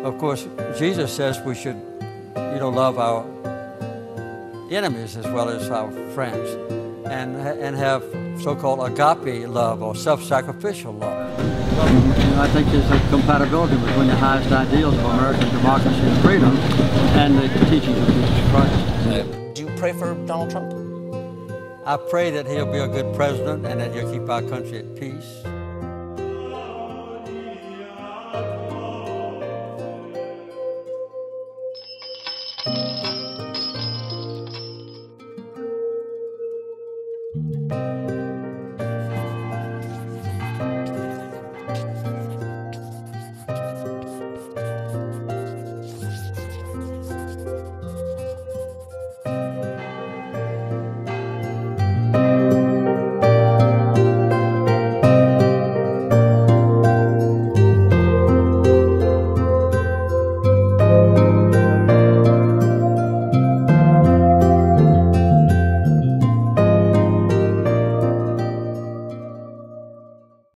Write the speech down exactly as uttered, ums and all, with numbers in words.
Of course, Jesus says we should, you know, love our enemies as well as our friends, and, and have so-called agape love or self-sacrificial love. Well, I think there's a compatibility between the highest ideals of American democracy and freedom and the teachings of Jesus Christ. Uh, do you pray for Donald Trump? I pray that he'll be a good president and that he'll keep our country at peace.